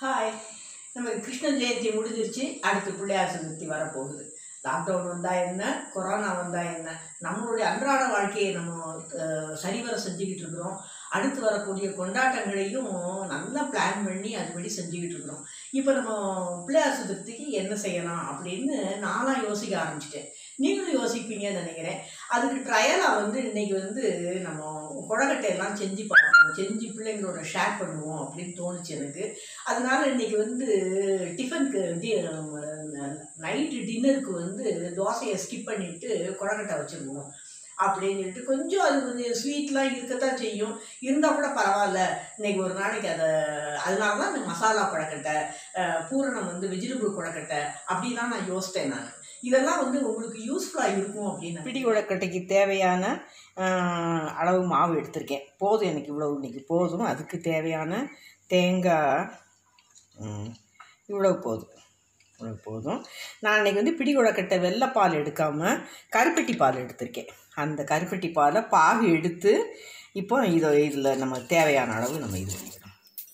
Hi. நம்ம கிருஷ்ண ஜெயந்தி முடிஞ்சிருச்சு. அடுத்து பிள்ளையார் சதுர்த்தி வரப்போகுது. லாக்டவுன் வந்தால் என்ன, கொரோனா வந்தால் என்ன, நம்மளுடைய அன்றாட வாழ்க்கையை நம்ம சரிவர செஞ்சுக்கிட்டு இருக்கிறோம். அடுத்து வரக்கூடிய கொண்டாட்டங்களையும் நல்லா பிளான் பண்ணி அதுபடி செஞ்சுக்கிட்டு இருக்கிறோம். இப்போ நம்ம பிள்ளையார் சதுர்த்திக்கு என்ன செய்யலாம் அப்படின்னு நானாக யோசிக்க ஆரம்பிச்சிட்டேன். நீங்களும் யோசிப்பீங்கன்னு நினைக்கிறேன். அதுக்கு ட்ரையலாக இன்றைக்கி நம்ம கொழக்கட்டையெல்லாம் செஞ்சு பார்ப்போம், செஞ்சு பிள்ளைங்களோட ஷேர் பண்ணுவோம் அப்படின்னு தோணுச்சு எனக்கு. அதனால் இன்றைக்கி டிஃபனுக்கு நைட்டு டின்னருக்கு தோசையை ஸ்கிப் பண்ணிவிட்டு கொழக்கட்டை வச்சுருவோம் அப்படின்னு சொல்லிட்டு கொஞ்சம் அது கொஞ்சம் ஸ்வீட்லாம் இருக்கத்தான் செய்யும். இருந்தால் கூட பரவாயில்ல, இன்றைக்கி ஒரு நாளைக்கு அதனால தான் இந்த மசாலா கொழக்கட்டை, பூரணம் வெஜிடபிள் கொழக்கட்டை அப்படிலாம் நான் யோசித்தேன். நான் இதெல்லாம் உங்களுக்கு யூஸ்ஃபுல்லாக இருக்கும் அப்படின்னு. பிடி கொழக்கட்டைக்கு தேவையான அளவு மாவு எடுத்திருக்கேன். போதும், எனக்கு இவ்வளவு இன்றைக்கி போதும். அதுக்கு தேவையான தேங்காய் இவ்வளவு போதும். நான் இன்றைக்கி பிடி கொழக்கட்டை வெள்ளைப்பால் எடுக்காமல் கருப்பட்டி பால் எடுத்திருக்கேன். அந்த கருப்பட்டி பாலை பாகு எடுத்து இப்போ இதில் நம்ம தேவையான அளவு நம்ம இது பண்ணிக்கிறோம்.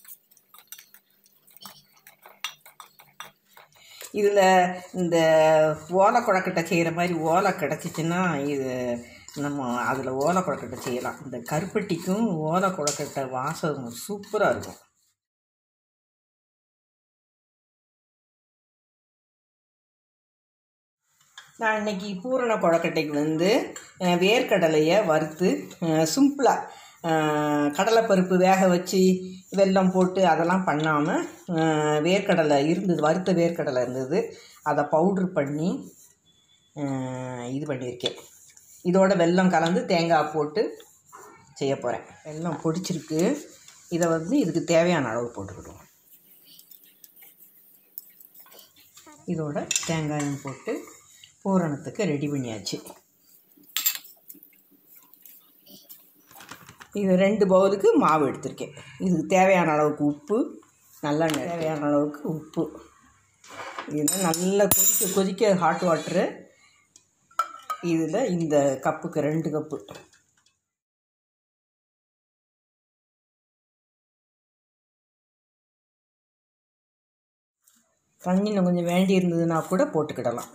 இதில் இந்த ஓலை கொழக்கட்டை செய்கிற மாதிரி ஓலை கிடச்சிச்சின்னா இது நம்ம அதில் ஓலை கொழக்கட்டை செய்யலாம். இந்த கருப்பட்டிக்கும் ஓலை கொழக்கட்டை வாசம் சூப்பராக இருக்கும். நான் இன்றைக்கி பூரண கொழக்கட்டைக்கு வேர்க்கடலையை வறுத்து சிம்பிளாக கடலைப்பருப்பு வேக வச்சு வெல்லம் போட்டு அதெல்லாம் பண்ணாமல் வேர்க்கடலை இருந்தது, வறுத்த வேர்க்கடலை இருந்தது, அதை பவுட்ரு பண்ணி இது பண்ணியிருக்கேன். இதோட வெல்லம் கலந்து தேங்காய் போட்டு செய்ய போகிறேன். வெல்லம் பொடிச்சிருக்கு. இதை இதுக்கு தேவையான அளவு போட்டுக்கிடுவோம். இதோட தேங்காயும் போட்டு பூரணத்துக்கு ரெடி பண்ணியாச்சு. இது 2 பவுலுக்கு மாவு எடுத்திருக்கேன். இதுக்கு தேவையான அளவுக்கு உப்பு, நல்லெண்ணெய் தேவையான அளவுக்கு உப்பு. இதில் நல்லா கொதிக்க ஹாட் வாட்டரு. இதில் இந்த கப்புக்கு 2 கப்பு. தண்ணி கொஞ்சம் வேண்டி இருந்ததுன்னா கூட போட்டுக்கிடலாம்.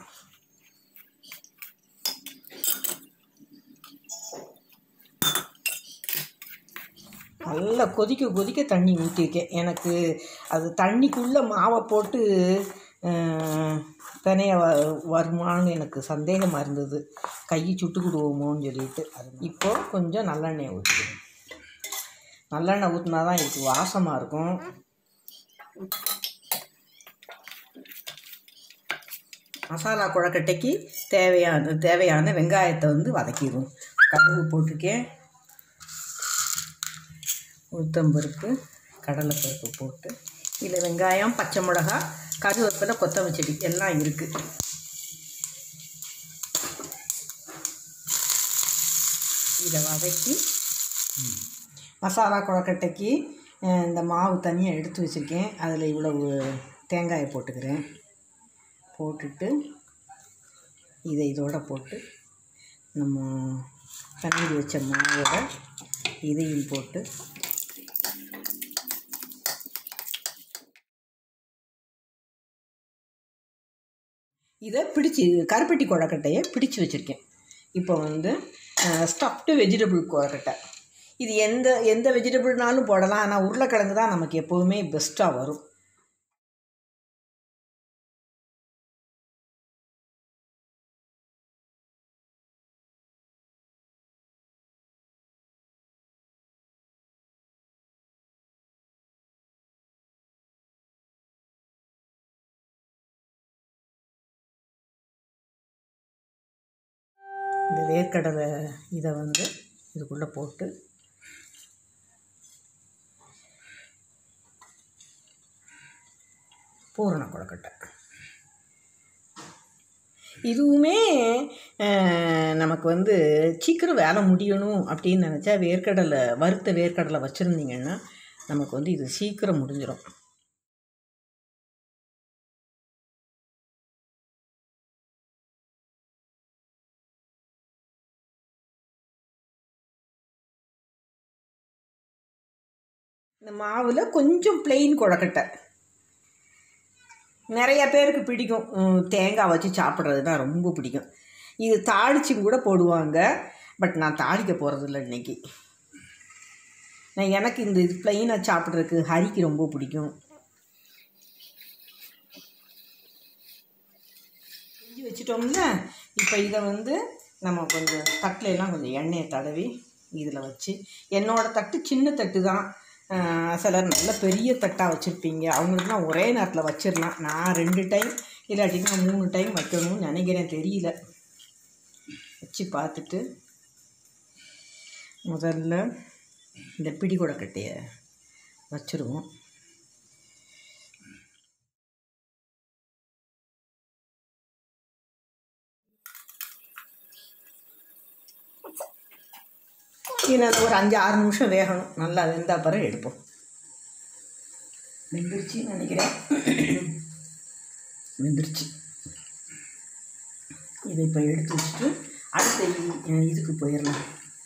நல்லா கொதிக்க தண்ணி ஊற்றிருக்கேன். எனக்கு அது தண்ணிக்குள்ளே மாவை போட்டு பிணைய வருமானு எனக்கு சந்தேகமாக இருந்தது. கையை சுட்டுக்கிடுவோமோன்னு சொல்லிட்டு இப்போது கொஞ்சம் நல்லெண்ணெய் ஊற்றிக்கணும். நல்லெண்ணெய் ஊற்றினா தான் இதுக்கு வாசமாக இருக்கும். மசாலா கொழக்கட்டைக்கு தேவையான வெங்காயத்தை வதக்கிடுவோம். கடுகு போட்டிருக்கேன், உளுத்தம்பருப்பு, கடலைப்பருப்பு போட்டு இதில் வெங்காயம், பச்சை மிளகா, கருவேப்பிலை, கொத்தமல்லி செடி எல்லாம் இருக்குது. இதை வதக்கி மசாலா கொழக்கட்டைக்கு இந்த மாவு தனியாக எடுத்து வச்சுருக்கேன். அதில் இவ்வளவு தேங்காயை போட்டுக்கிறேன். போட்டுட்டு இதோட போட்டு நம்ம தண்ணி வச்ச மாவோட இதையும் போட்டு இதை கருப்பட்டி கொழக்கட்டையை பிடிச்சி வச்சுருக்கேன். இப்போ ஸ்டஃப்டு வெஜிடபிள் கொழக்கட்டை. இது எந்த வெஜிடபிள்னாலும் போடலாம். ஆனால் உருளைக்கிழங்கு தான் நமக்கு எப்போவுமே பெஸ்ட்டாக வரும். இந்த வேர்க்கடலை இதை இதுக்குள்ளே போட்டு பூரண கொழக்கட்டை. இதுவுமே நமக்கு சீக்கிரம் வேலை முடியணும் அப்படின்னு நினச்சா வறுத்த வேர்க்கடலை வச்சுருந்தீங்கன்னா நமக்கு இது சீக்கிரம் முடிஞ்சிடும். இந்த மாவில் கொஞ்சம் பிளெயின் கொழக்கட்டை நிறைய பேருக்கு பிடிக்கும். தேங்காய் வச்சு சாப்பிட்றதுனா ரொம்ப பிடிக்கும். இது தாளிச்சும் கூட போடுவாங்க. பட் நான் தாளிக்க போகிறதில்ல இன்றைக்கி. எனக்கு இந்த இது ப்ளைனாக சாப்பிட்றதுக்கு ஹரிக்கு ரொம்ப பிடிக்கும். செஞ்சு வச்சிட்டோம்ல. இப்போ இதை வந்து நம்ம கொஞ்சம் தட்டிலெல்லாம் கொஞ்சம் எண்ணெயை தடவி இதில் வச்சு, என்னோடய தட்டு சின்ன தட்டு தான். சிலர் நல்ல பெரிய தட்டாக வச்சுருப்பீங்க, அவங்களுக்குலாம் ஒரே நேரத்தில் வச்சிடலாம். நான் 2 டைம் இல்லாட்டினா 3 டைம் வைக்கணும்னு நினைக்கிறேன், தெரியல. வச்சு பார்த்துட்டு முதல்ல இந்த பிடி கொழுக்கட்டையை வச்சுருவோம். இது ஒரு 5-6 நிமிஷம் வேகணும். நல்லா வெந்தால் பிறகு எடுப்போம். வெந்துருச்சுன்னு நினைக்கிறேன். வெந்துருச்சு. இதை இப்போ எடுத்து வச்சுட்டு அடுத்த இதுக்கு போயிடலாம்.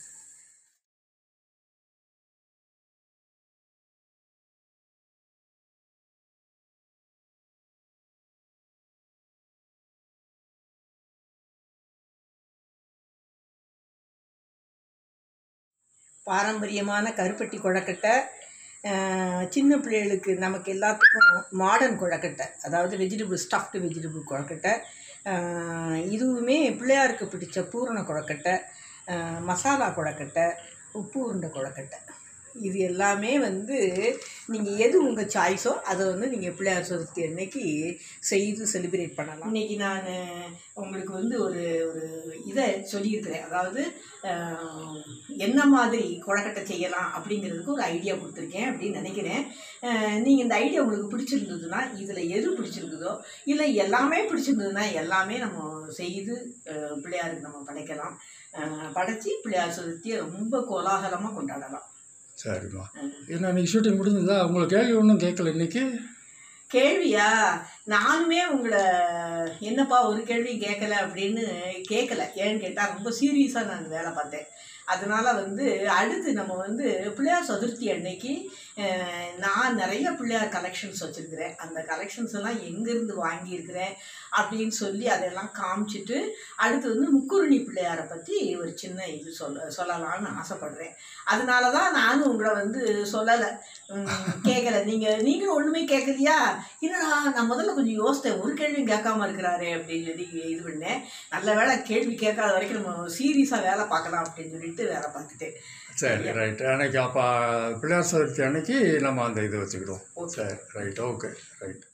பாரம்பரியமான கருப்பட்டி கொழுக்கட்டை, சின்ன பிள்ளைகளுக்கு நமக்கு எல்லாத்துக்கும் மாடர்ன் கொழுக்கட்டை, அதாவது ஸ்டஃப்டு வெஜிடபிள் கொழுக்கட்டை. இதுவுமே பிள்ளையாருக்கு பிடிச்ச பூரண கொழுக்கட்டை, மசாலா கொழுக்கட்டை, உப்பு உருண்டை கொழுக்கட்டை. இது எல்லாமே வந்து நீங்கள் எது உங்கள் சாய்ஸோ அதை வந்து நீங்கள் பிள்ளையார் சதுர்த்தி அன்னைக்கு செய்து செலிப்ரேட் பண்ணலாம். இன்றைக்கி நான் உங்களுக்கு வந்து ஒரு இதை சொல்லியிருக்கிறேன். அதாவது என்ன மாதிரி கொழுக்கட்டை செய்யலாம் அப்படிங்கிறதுக்கு ஒரு ஐடியா கொடுத்துருக்கேன் அப்படின்னு நினைக்கிறேன். நீங்கள் இந்த ஐடியா உங்களுக்கு பிடிச்சிருந்ததுன்னா, இதில் எது பிடிச்சிருக்குதோ, இல்லை எல்லாமே பிடிச்சிருந்ததுன்னா எல்லாமே நம்ம செய்து பிள்ளையாருக்கு நம்ம படைக்கலாம். படைச்சி பிள்ளையார் சதுர்த்தியை ரொம்ப கோலாகலமாக கொண்டாடலாம். சரிம்மா. ஏன்னா இன்றைக்கி ஷூட்டிங் முடிஞ்சதா? உங்களை கேள்வி ஒன்றும் கேட்கல இன்றைக்கி? கேள்வியா? நானுமே உங்களை என்னப்பா ஒரு கேள்வியும் கேட்கல அப்படின்னு கேட்கல. ஏன்னு கேட்டால் ரொம்ப சீரியஸாக நான் வேலை பார்த்தேன். அதனால் வந்து அடுத்து நம்ம வந்து பிள்ளையார் சதுர்த்தி அன்னைக்கு நான் நிறைய பிள்ளையார் கலெக்ஷன்ஸ் வச்சுருக்கிறேன். அந்த கலெக்ஷன்ஸ் எல்லாம் எங்கேருந்து வாங்கியிருக்கிறேன் அப்படின்னு சொல்லி அதெல்லாம் காமிச்சிட்டு அடுத்து வந்து முக்குருணி பிள்ளையாரை பற்றி ஒரு சின்ன இது சொல்லலான்னு ஆசைப்படுறேன். அதனால தான் நானும் உங்களை வந்து சொல்லலை, கேட்கல. நீங்களும் ஒன்றுமே கேட்கலையா? இல்லைடா, நான் முதல்ல கொஞ்சம் யோசித்தேன், ஒரு கேள்வியும் கேட்காம இருக்கிறாரு அப்படின்னு சொல்லி இது பண்ணேன். நல்ல வேலை கேள்வி கேட்காத வரைக்கும் நம்ம சீரியஸாக வேலை பார்க்கலாம் அப்படின்னு சொல்லிட்டு வேலை பார்த்துட்டேன். சரி, ரைட். அன்னைக்கு அப்போ பிள்ளையார் சதுர்த்தி அன்னைக்கு நம்ம அந்த இது வச்சுக்கிடுவோம். சரி, ரைட், ஓகே, ரைட்.